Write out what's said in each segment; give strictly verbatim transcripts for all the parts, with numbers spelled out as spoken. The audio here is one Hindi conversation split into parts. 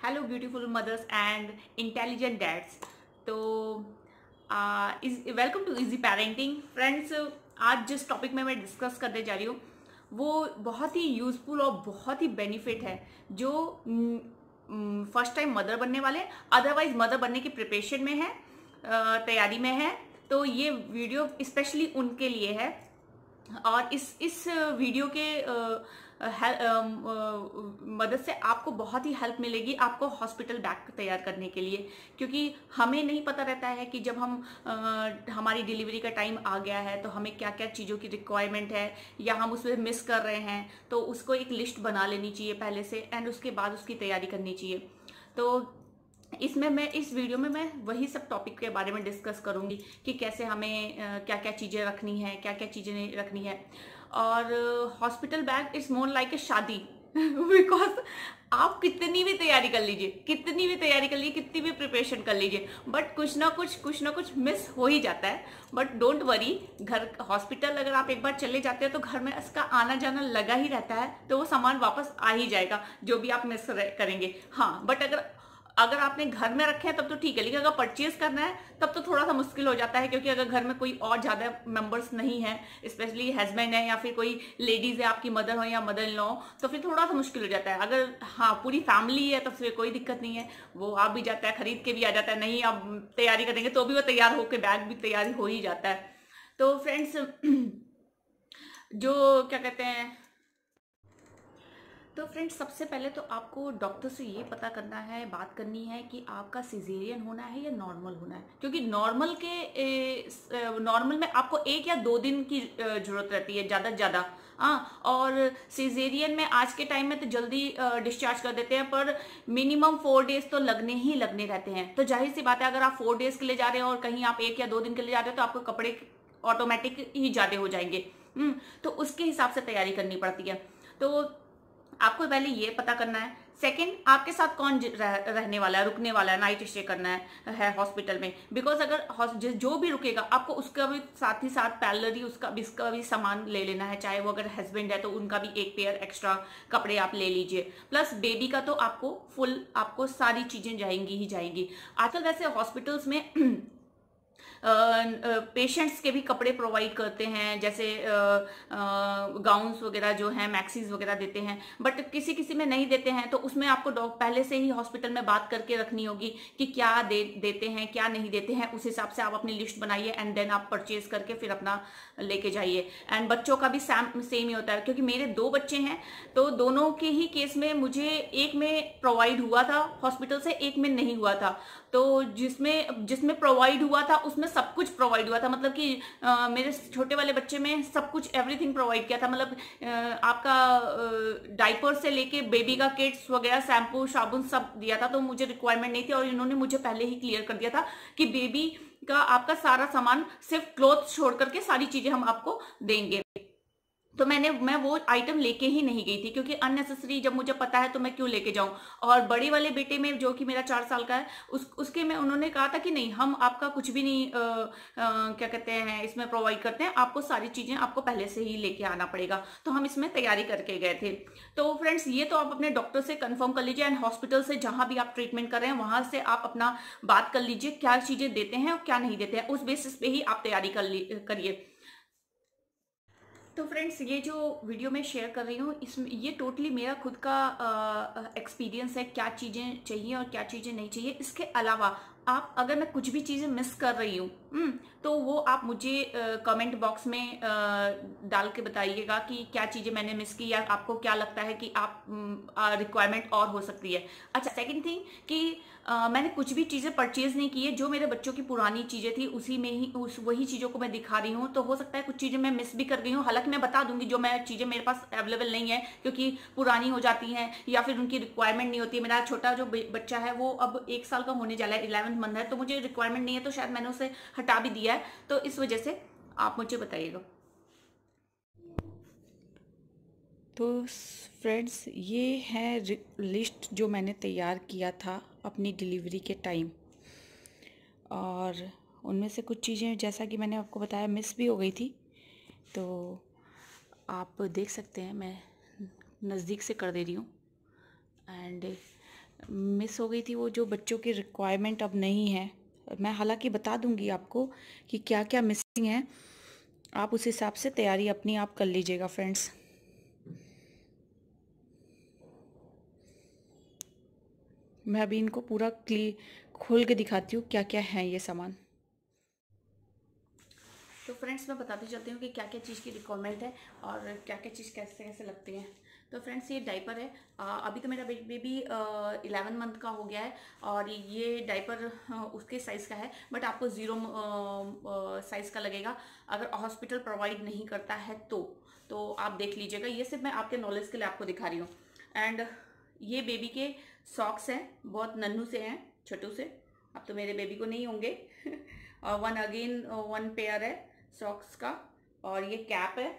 Hello beautiful mothers and intelligent dads. तो welcome to easy parenting friends. आज जिस टॉपिक में मैं डिस्कस करने जा रही हूँ वो बहुत ही यूजफुल और बहुत ही बेनिफिट है जो फर्स्ट टाइम मदर बनने वाले, अदरवाइज मदर बनने की प्रिपरेशन में है, तैयारी में है। तो ये वीडियो स्पेशली उनके लिए है और इस इस वीडियो के मदद से आपको बहुत ही हेल्प मिलेगी आपको हॉस्पिटल बैग तैयार करने के लिए, क्योंकि हमें नहीं पता रहता है कि जब हम आ, हमारी डिलीवरी का टाइम आ गया है तो हमें क्या क्या चीज़ों की रिक्वायरमेंट है या हम उसमें मिस कर रहे हैं। तो उसको एक लिस्ट बना लेनी चाहिए पहले से एंड उसके बाद उसकी तैयारी करनी चाहिए। तो इसमें मैं इस वीडियो में मैं वही सब टॉपिक के बारे में डिस्कस करूंगी कि कैसे हमें क्या क्या चीज़ें रखनी है, क्या क्या चीज़ें नहीं रखनी है। और hospital bag is more like a shaadi because आप कितनी भी तैयारी कर लीजिए, कितनी भी तैयारी कर लीजिए, कितनी भी प्रिपरेशन कर लीजिए, बट कुछ ना कुछ कुछ ना कुछ मिस हो ही जाता है। बट डोंट वरी, घर हॉस्पिटल अगर आप एक बार चले जाते हैं तो घर में इसका आना जाना लगा ही रहता है, तो वो सामान वापस आ ही जाएगा जो भी आप मिस करेंगे। हाँ, बट अगर अगर आपने घर में रखे हैं तब तो ठीक है, लेकिन अगर परचेज करना है तब तो थोड़ा सा मुश्किल हो जाता है, क्योंकि अगर घर में कोई और ज़्यादा मेंबर्स नहीं है, स्पेशली हस्बैंड है या फिर कोई लेडीज है, आपकी मदर हो या मदर इन लॉ, तो फिर थोड़ा सा मुश्किल हो जाता है। अगर हाँ पूरी फैमिली है तो फिर कोई दिक्कत नहीं है, वो आ भी जाता है, खरीद के भी आ जाता है। नहीं आप तैयारी करेंगे तो भी वो तैयार होकर बैग भी तैयारी हो ही जाता है। तो फ्रेंड्स जो क्या कहते हैं तो फ्रेंड्स सबसे पहले तो आपको डॉक्टर से ये पता करना है, बात करनी है कि आपका सिजेरियन होना है या नॉर्मल होना है, क्योंकि नॉर्मल के नॉर्मल में आपको एक या दो दिन की जरूरत रहती है ज़्यादा से ज़्यादा। हाँ, और सिजेरियन में आज के टाइम में तो जल्दी डिस्चार्ज कर देते हैं, पर मिनिमम फोर डेज तो लगने ही लगने रहते हैं। तो जाहिर सी बात है, अगर आप फोर डेज के लिए जा रहे हैं और कहीं आप एक या दो दिन के लिए जा रहे हैं तो आपको कपड़े ऑटोमेटिक ही ज़्यादा हो जाएंगे। हम्म तो उसके हिसाब से तैयारी करनी पड़ती है। तो आपको पहले ये पता करना है। सेकंड, आपके साथ कौन रह, रहने वाला है, रुकने वाला है, नाइट स्टे करना है, है हॉस्पिटल में। बिकॉज अगर जो भी रुकेगा आपको उसका भी साथ ही साथ पैरेलली उसका भी इसका भी सामान ले लेना है। चाहे वो अगर हस्बैंड है तो उनका भी एक पेयर एक्स्ट्रा कपड़े आप ले लीजिए, प्लस बेबी का तो आपको फुल आपको सारी चीजें जाएंगी ही जाएंगी। आजकल वैसे हॉस्पिटल्स में पेशेंट्स uh, के भी कपड़े प्रोवाइड करते हैं, जैसे गाउन्स वगैरह जो हैं, मैक्सीज वगैरह देते हैं, बट किसी किसी में नहीं देते हैं। तो उसमें आपको पहले से ही हॉस्पिटल में बात करके रखनी होगी कि क्या दे देते हैं क्या नहीं देते हैं। उस हिसाब से आप अपनी लिस्ट बनाइए एंड देन आप परचेज करके फिर अपना लेके जाइए। एंड बच्चों का भी सेम सेम ही होता है, क्योंकि मेरे दो बच्चे हैं तो दोनों के ही केस में मुझे एक में प्रोवाइड हुआ था हॉस्पिटल से, एक में नहीं हुआ था। तो जिसमें जिसमें प्रोवाइड हुआ था उसमें सब कुछ प्रोवाइड हुआ था, मतलब कि आ, मेरे छोटे वाले बच्चे में सब कुछ एवरीथिंग प्रोवाइड किया था। मतलब आ, आपका डाइपर से लेके बेबी का किट्स वगैरह, शैम्पू साबुन सब दिया था। तो मुझे रिक्वायरमेंट नहीं थी और इन्होंने मुझे पहले ही क्लियर कर दिया था कि बेबी का आपका सारा सामान, सिर्फ क्लोथ छोड़ करके सारी चीजें हम आपको देंगे। तो मैंने मैं वो आइटम लेके ही नहीं गई थी, क्योंकि अननेसेसरी, जब मुझे पता है तो मैं क्यों लेके जाऊं। और बड़ी वाले बेटे में जो कि मेरा चार साल का है, उस उसके में उन्होंने कहा था कि नहीं, हम आपका कुछ भी नहीं आ, आ, क्या कहते हैं इसमें प्रोवाइड करते हैं, आपको सारी चीजें आपको पहले से ही लेके आना पड़ेगा। तो हम इसमें तैयारी करके गए थे। तो फ्रेंड्स ये तो आप अपने डॉक्टर से कंफर्म कर लीजिए, एंड हॉस्पिटल से जहां भी आप ट्रीटमेंट कर रहे हैं वहां से आप अपना बात कर लीजिए क्या चीजें देते हैं और क्या नहीं देते हैं। उस बेसिस पे ही आप तैयारी कर करिए। तो फ्रेंड्स ये जो वीडियो मैं शेयर कर रही हूँ इसमें ये टोटली मेरा खुद का एक्सपीरियंस है, क्या चीज़ें चाहिए और क्या चीज़ें नहीं चाहिए। इसके अलावा आप अगर मैं कुछ भी चीज़ें मिस कर रही हूँ तो वो आप मुझे कमेंट बॉक्स में आ, डाल के बताइएगा कि क्या चीज़ें मैंने मिस की या आपको क्या लगता है कि आप रिक्वायरमेंट और हो सकती है। अच्छा, सेकंड थिंग कि आ, मैंने कुछ भी चीज़ें परचेज नहीं की है, जो मेरे बच्चों की पुरानी चीज़ें थी उसी में ही उस वही चीज़ों को मैं दिखा रही हूँ। तो हो सकता है कुछ चीज़ें मैं मिस भी कर गई हूँ, हालांकि मैं बता दूंगी जो मैं चीज़ें मेरे पास अवेलेबल नहीं है क्योंकि पुरानी हो जाती हैं या फिर उनकी रिक्वायरमेंट नहीं होती है। मेरा छोटा जो बच्चा है वो अब एक साल का होने जा रहा है, इलेवेंथ मंथ है, तो मुझे रिक्वायरमेंट नहीं है, तो शायद मैंने उसे हटा भी दिया है। तो इस वजह से आप मुझे बताइएगा। तो फ्रेंड्स ये है लिस्ट जो मैंने तैयार किया था अपनी डिलीवरी के टाइम, और उनमें से कुछ चीज़ें जैसा कि मैंने आपको बताया मिस भी हो गई थी। तो आप देख सकते हैं, मैं नज़दीक से कर दे रही हूँ। एंड मिस हो गई थी वो जो बच्चों की रिक्वायरमेंट अब नहीं है। मैं हालांकि बता दूंगी आपको कि क्या क्या मिसिंग है, आप उस हिसाब से तैयारी अपनी आप कर लीजिएगा फ्रेंड्स। मैं अभी इनको पूरा क्ली खोल के दिखाती हूँ क्या क्या है ये सामान। तो फ्रेंड्स मैं बताती चलती हूँ कि क्या क्या चीज़ की रिक्वायरमेंट है और क्या क्या चीज़ कैसे कैसे लगती है। तो फ्रेंड्स ये डाइपर है। आ, अभी तो मेरा बेबी इलेवन मंथ का हो गया है और ये डाइपर उसके साइज़ का है, बट आपको ज़ीरो साइज़ का लगेगा अगर हॉस्पिटल प्रोवाइड नहीं करता है तो तो आप देख लीजिएगा। ये सिर्फ मैं आपके नॉलेज के लिए आपको दिखा रही हूँ। एंड ये बेबी के सॉक्स हैं, बहुत नन्नू से हैं, छोटू से। अब तो मेरे बेबी को नहीं होंगे और वन अगेन वन पेयर है सॉक्स का। और ये कैप है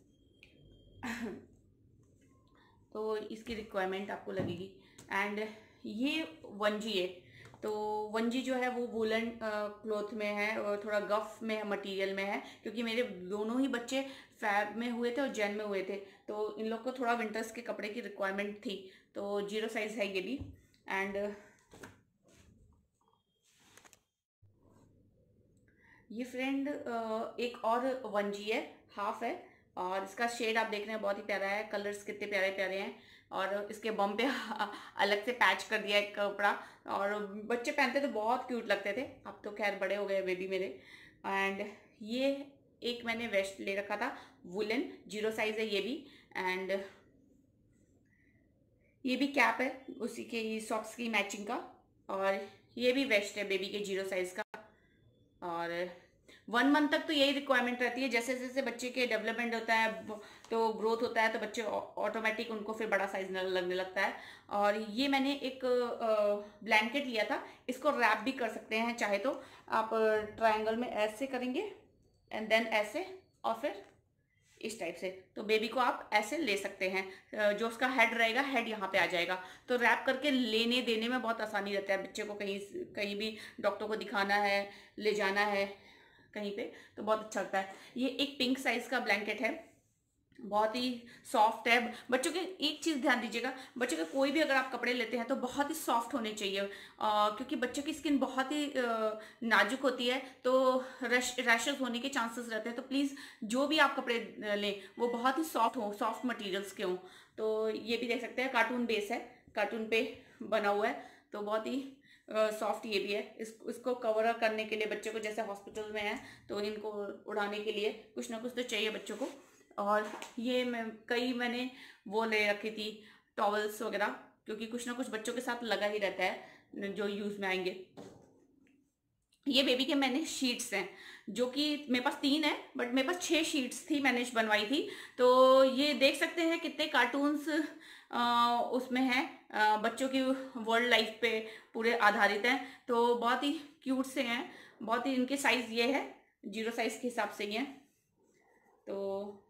तो इसकी रिक्वायरमेंट आपको लगेगी। एंड ये वंजी है, तो वंजी जो है वो वुलन क्लॉथ में है और थोड़ा गफ में मटेरियल में है, क्योंकि मेरे दोनों ही बच्चे फैब में हुए थे और जैन में हुए थे, तो इन लोग को थोड़ा विंटर्स के कपड़े की रिक्वायरमेंट थी, तो जीरो साइज है ये भी। एंड ये फ्रेंड एक और वंजी है, हाफ है, और इसका शेड आप देख रहे हैं बहुत ही प्यारा है, कलर्स कितने प्यारे प्यारे हैं। और इसके बम पे अलग से पैच कर दिया है कपड़ा, और बच्चे पहनते तो बहुत क्यूट लगते थे, अब तो खैर बड़े हो गए बेबी मेरे। एंड ये एक मैंने वेस्ट ले रखा था वुलन, जीरो साइज है ये भी। एंड ये भी कैप है उसी के सॉक्स की मैचिंग का, और ये भी वेस्ट है बेबी के जीरो साइज का। और वन मंथ तक तो यही रिक्वायरमेंट रहती है, जैसे जैसे बच्चे के डेवलपमेंट होता है तो ग्रोथ होता है तो बच्चे ऑटोमेटिक उनको फिर बड़ा साइज लगने लगता है। और ये मैंने एक ब्लैंकेट लिया था, इसको रैप भी कर सकते हैं चाहे तो आप, ट्रायंगल में ऐसे करेंगे एंड देन ऐसे और फिर इस टाइप से, तो बेबी को आप ऐसे ले सकते हैं। जो उसका हेड रहेगा, हेड यहाँ पे आ जाएगा, तो रैप करके लेने देने में बहुत आसानी रहता है बच्चे को, कहीं कहीं भी डॉक्टर को दिखाना है, ले जाना है कहीं पे, तो बहुत अच्छा लगता है। ये एक पिंक साइज का ब्लैंकेट है, बहुत ही सॉफ्ट है। बच्चों के एक चीज़ ध्यान दीजिएगा, बच्चों के कोई भी अगर आप कपड़े लेते हैं तो बहुत ही सॉफ्ट होने चाहिए, आ, क्योंकि बच्चों की स्किन बहुत ही आ, नाजुक होती है, तो रश रैशेस होने के चांसेस रहते हैं। तो प्लीज़ जो भी आप कपड़े लें वो बहुत ही सॉफ्ट हो, सॉफ्ट मटेरियल्स के हों। तो ये भी देख सकते हैं, कार्टून बेस है, कार्टून पे बना हुआ है, तो बहुत ही सॉफ्ट ये भी है। इस, इसको कवर करने के लिए बच्चों को, जैसे हॉस्पिटल में है तो इनको उड़ाने के लिए कुछ ना कुछ तो चाहिए बच्चों को। और ये मैं कई मैंने वो ले रखी थी टॉवल्स वगैरह, क्योंकि कुछ ना कुछ बच्चों के साथ लगा ही रहता है जो यूज में आएंगे। ये बेबी के मैंने शीट्स हैं, जो कि मेरे पास तीन है बट मेरे पास छह शीट्स थी, मैंने बनवाई थी। तो ये देख सकते हैं कितने कार्टून्स उसमें हैं, बच्चों की वर्ल्ड लाइफ पे पूरे आधारित हैं, तो बहुत ही क्यूट से हैं, बहुत ही। इनके साइज ये है, जीरो साइज के हिसाब से ही है। तो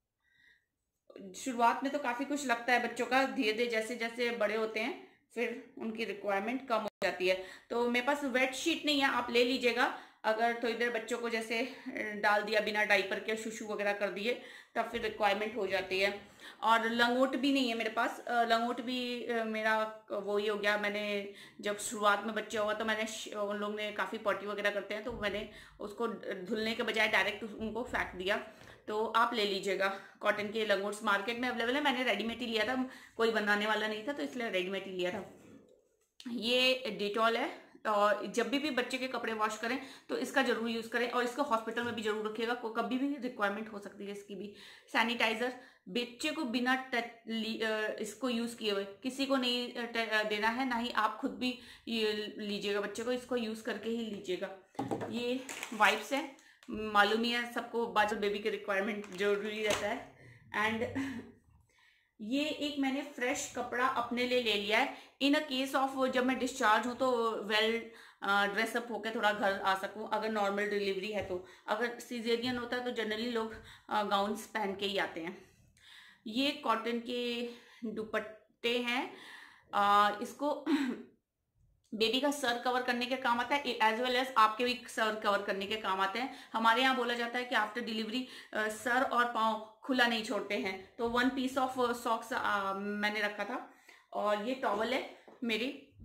शुरुआत में तो काफी कुछ लगता है बच्चों का, धीरे धीरे जैसे जैसे बड़े होते हैं फिर उनकी रिक्वायरमेंट कम हो जाती है। तो मेरे पास वेट शीट नहीं है, आप ले लीजिएगा। अगर थोड़ी देर बच्चों को जैसे डाल दिया बिना डाइपर के, शुशु वगैरह कर दिए, तब फिर रिक्वायरमेंट हो जाती है। और लंगोट भी नहीं है मेरे पास, लंगोट भी मेरा वो ही हो गया। मैंने जब शुरुआत में बच्चे हुआ तो मैंने, उन लोग ने काफ़ी पॉटी वगैरह करते हैं तो मैंने उसको धुलने के बजाय डायरेक्ट उनको फेंक दिया। तो आप ले लीजिएगा, कॉटन के लंगोट्स मार्केट में अवेलेबल है, मैंने रेडीमेड ही लिया था, कोई बनाने वाला नहीं था तो इसलिए रेडीमेड ही लिया था। ये डिटॉल है, और जब भी भी बच्चे के कपड़े वॉश करें तो इसका जरूर यूज करें, और इसको हॉस्पिटल में भी जरूर रखिएगा, को कभी भी रिक्वायरमेंट हो सकती है इसकी भी। सैनिटाइजर बच्चे को बिना टच इसको यूज किए हुए किसी को नहीं देना है, ना ही आप खुद भी लीजिएगा बच्चे को, इसको यूज करके ही लीजिएगा। ये वाइप्स है, मालूम ही है सबको, बाजू बेबी के रिक्वायरमेंट जरूरी रहता है। एंड ये एक मैंने फ्रेश कपड़ा अपने लिए ले लिया है, इन अ केस ऑफ जब मैं डिस्चार्ज हूँ तो वेल ड्रेसअप होकर थोड़ा घर आ सकूँ, अगर नॉर्मल डिलीवरी है तो। अगर सीजेरियन होता है तो जनरली लोग गाउन्स पहन के ही आते हैं। ये कॉटन के दुपट्टे हैं, आ, इसको बेबी का सर कवर करने के काम आता है, एज वेल एज आपके भी सर कवर करने के काम आते हैं। हमारे यहाँ बोला जाता है कि आफ्टर डिलीवरी सर और पाँव खुला नहीं छोड़ते हैं, तो वन पीस ऑफ सॉक्स मैंने रखा था। और ये टॉवल है मेरी,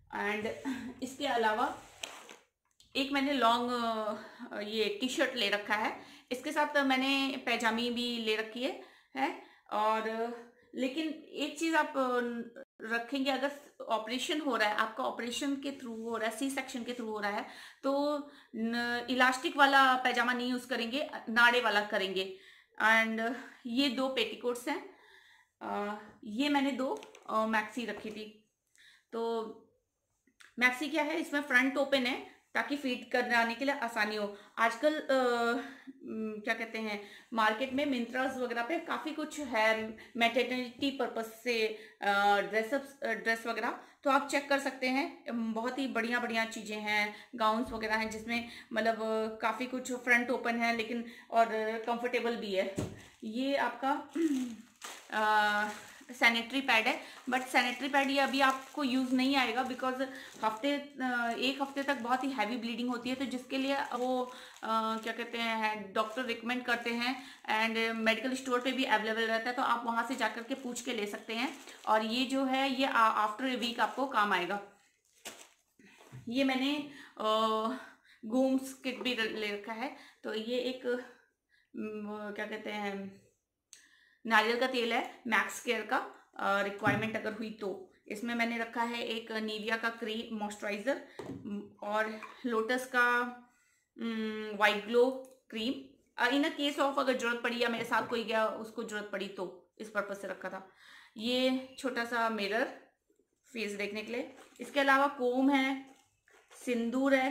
एंड इसके अलावा एक मैंने लॉन्ग ये टी शर्ट ले रखा है, इसके साथ मैंने पैजामी भी ले रखी है है और लेकिन एक चीज आप रखेंगे, अगर ऑपरेशन हो रहा है, आपका ऑपरेशन के थ्रू हो रहा है, सी सेक्शन के थ्रू हो रहा है, तो इलास्टिक वाला पैजामा नहीं यूज करेंगे, नाड़े वाला करेंगे। एंड ये दो पेटीकोट्स हैं, आ, ये मैंने दो आ, मैक्सी रखी थी। तो मैक्सी क्या है, इसमें फ्रंट ओपन है ताकि फीड कराने के लिए आसानी हो। आजकल आ, क्या कहते हैं, मार्केट में मिंत्रास वगैरह पे काफ़ी कुछ है मैटरनिटी पर्पस से ड्रेसअप ड्रेस वगैरह, तो आप चेक कर सकते हैं। बहुत ही बढ़िया बढ़िया चीज़ें हैं, गाउन्स वगैरह हैं जिसमें मतलब काफ़ी कुछ फ्रंट ओपन है लेकिन और कंफर्टेबल भी है। ये आपका आ, सैनिटरी पैड है, बट सैनिटरी पैड ये अभी आपको यूज़ नहीं आएगा बिकॉज हफ्ते एक हफ्ते तक बहुत ही हैवी ब्लीडिंग होती है, तो जिसके लिए वो आ, क्या कहते हैं डॉक्टर रिकमेंड करते हैं एंड मेडिकल स्टोर पे भी अवेलेबल रहता है, तो आप वहाँ से जाकर के पूछ के ले सकते हैं। और ये जो है ये आफ्टर ए वीक आपको काम आएगा। ये मैंने गूम्स किट भी ले रखा है, तो ये एक क्या कहते हैं नारियल का तेल है मैक्स केयर का, रिक्वायरमेंट अगर हुई तो। इसमें मैंने रखा है एक निविया का क्रीम मॉइस्चराइजर और लोटस का white glow cream. In a case of अगर जरूरत पड़ी या मेरे साथ कोई गया उसको जरूरत पड़ी तो इस पर्पज से रखा था। ये छोटा सा मिरर फेस देखने के लिए। इसके अलावा कोम है, सिंदूर है,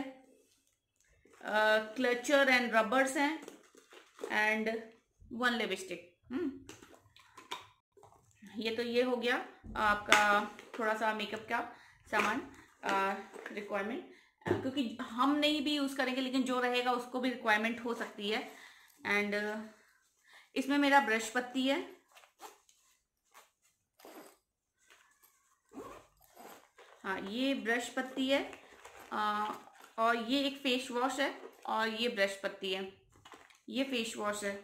क्लचर एंड रबर्स हैं एंड वन लिपस्टिक। हम्म ये तो ये हो गया आपका थोड़ा सा मेकअप का सामान रिक्वायरमेंट, क्योंकि हम नहीं भी यूज़ करेंगे लेकिन जो रहेगा उसको भी रिक्वायरमेंट हो सकती है। एंड इसमें मेरा ब्रश पत्ती है, हाँ ये ब्रश पत्ती है आ, और ये एक फेस वॉश है और ये ब्रश पत्ती है, ये फेस वॉश है।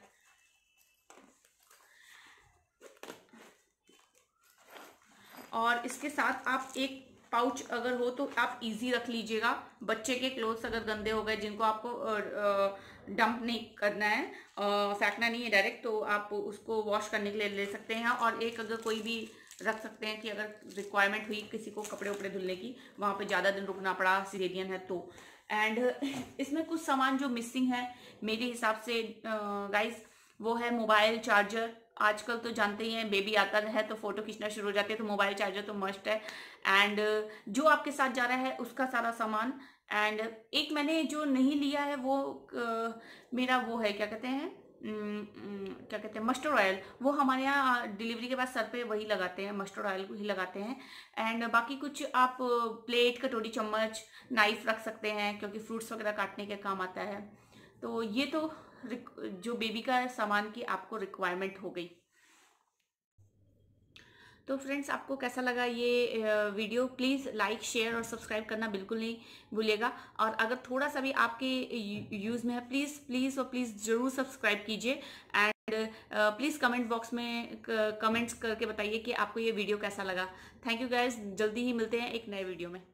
और इसके साथ आप एक पाउच अगर हो तो आप इजी रख लीजिएगा। बच्चे के क्लोथ्स अगर गंदे हो गए जिनको आपको डंप नहीं करना है, फेंकना नहीं है डायरेक्ट, तो आप उसको वॉश करने के लिए ले सकते हैं। और एक अगर कोई भी रख सकते हैं कि अगर रिक्वायरमेंट हुई किसी को कपड़े उपड़े धुलने की, वहाँ पे ज़्यादा दिन रुकना पड़ा, सिजेरियन है तो। एंड इसमें कुछ सामान जो मिसिंग है मेरे हिसाब से गाइस, वो है मोबाइल चार्जर। आजकल तो जानते ही हैं बेबी आता है तो फोटो खींचना शुरू हो जाते हैं, तो मोबाइल चार्जर तो मस्ट है। एंड जो आपके साथ जा रहा है उसका सारा सामान। एंड एक मैंने जो नहीं लिया है वो आ, मेरा वो है क्या कहते हैं क्या कहते हैं मस्टर्ड ऑयल। वो हमारे यहाँ डिलीवरी के बाद सर पे वही लगाते हैं, मस्टर्ड ऑयल ही लगाते हैं। एंड बाकी कुछ आप प्लेट, कटोरी, चम्मच, नाइफ रख सकते हैं क्योंकि फ्रूट्स वगैरह काटने के काम आता है। तो ये तो जो बेबी का सामान की आपको रिक्वायरमेंट हो गई। तो फ्रेंड्स आपको कैसा लगा ये वीडियो, प्लीज़ लाइक, शेयर और सब्सक्राइब करना बिल्कुल नहीं भूलिएगा। और अगर थोड़ा सा भी आपके यूज़ में है प्लीज़ प्लीज़ और प्लीज़ ज़रूर सब्सक्राइब कीजिए। एंड प्लीज़ कमेंट बॉक्स में कमेंट्स करके बताइए कि आपको ये वीडियो कैसा लगा। थैंक यू गाइज, जल्दी ही मिलते हैं एक नए वीडियो में।